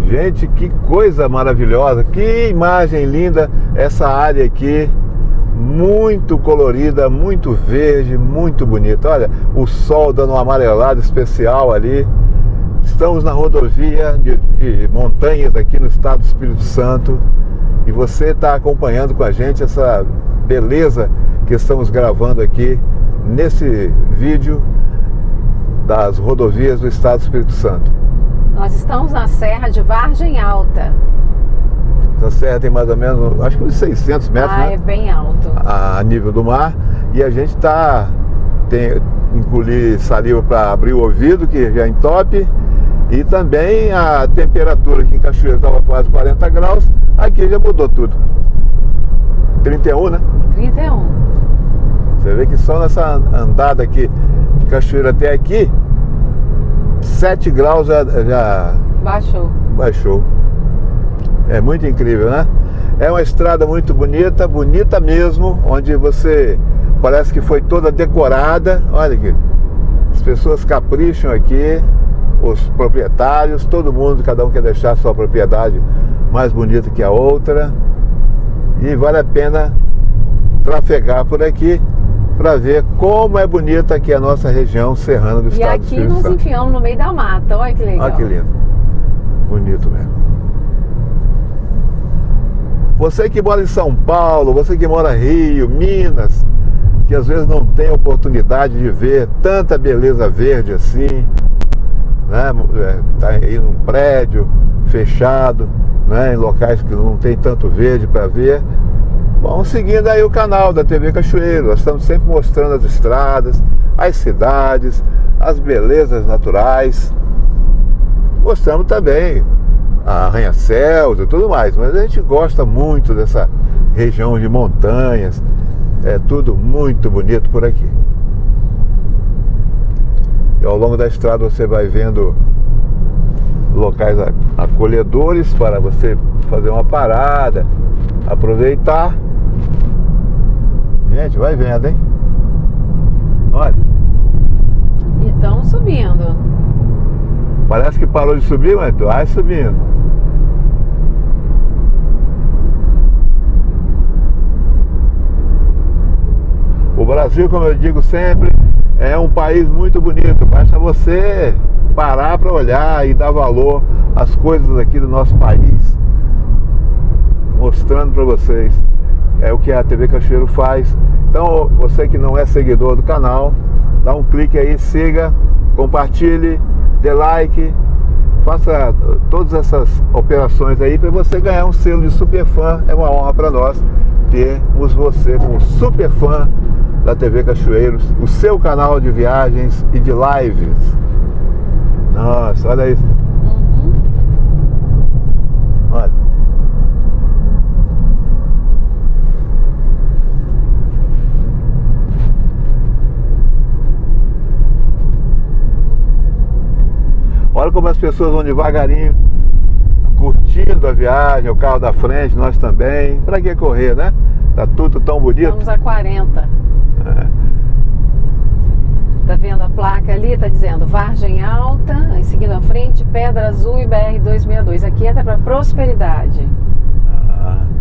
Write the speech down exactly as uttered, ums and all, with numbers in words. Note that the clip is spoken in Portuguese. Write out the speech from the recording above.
Gente, que coisa maravilhosa, que imagem linda essa área aqui, muito colorida, muito verde, muito bonita. Olha, o sol dando um amarelado especial ali. Estamos na rodovia de, de montanhas aqui no estado do Espírito Santo e você está acompanhando com a gente essa beleza que estamos gravando aqui nesse vídeo das rodovias do estado do Espírito Santo. Nós estamos na Serra de Vargem Alta. Essa serra tem mais ou menos, acho que uns seiscentos metros, ah, né? É bem alto. A nível do mar. E a gente está... Tem engolir saliva para abrir o ouvido, que já entope. E também a temperatura aqui em Cachoeiro estava quase quarenta graus. Aqui já mudou tudo. trinta e um, né? trinta e um. Você vê que só nessa andada aqui de Cachoeiro até aqui, sete graus já, já Baixou. baixou. É muito incrível, né? É uma estrada muito bonita, bonita mesmo, onde você parece que foi toda decorada. Olha aqui, as pessoas capricham aqui, os proprietários, todo mundo, cada um quer deixar a sua propriedade mais bonita que a outra. E vale a pena trafegar por aqui para ver como é bonita aqui a nossa região serrana do estado do Espírito Santo. E aqui nos enfiamos no meio da mata, olha que legal. Olha que lindo, bonito mesmo. Você que mora em São Paulo, você que mora em Rio, Minas, que às vezes não tem oportunidade de ver tanta beleza verde assim, né? Tá aí num prédio fechado, né? Em locais que não tem tanto verde para ver. Vamos seguindo aí o canal da T V Cachoeiro. Nós estamos sempre mostrando as estradas, as cidades, as belezas naturais. Mostramos também arranha-céus e tudo mais, mas a gente gosta muito dessa região de montanhas. É tudo muito bonito por aqui. E ao longo da estrada você vai vendo locais acolhedores para você fazer uma parada, aproveitar. Gente, vai vendo, hein? Olha. E estão subindo. Parece que parou de subir, mas vai subindo. O Brasil, como eu digo sempre, é um país muito bonito. Basta você parar para olhar e dar valor às coisas aqui do nosso país, mostrando para vocês. É o que a T V Cachoeiro faz. Então, você que não é seguidor do canal, dá um clique aí, siga, compartilhe, dê like, faça todas essas operações aí para você ganhar um selo de super fã. É uma honra para nós termos você como super fã da T V Cachoeiros, o seu canal de viagens e de lives. Nossa, olha isso. Uhum. Olha. Olha como as pessoas vão devagarinho, curtindo a viagem, o carro da frente, nós também. Pra que correr, né? Tá tudo tão bonito. Estamos a quarenta. É. Tá vendo a placa ali? Tá dizendo Vargem Alta, em seguida à frente, Pedra Azul e B R duzentos e sessenta e dois. Aqui entra para Prosperidade. Ah.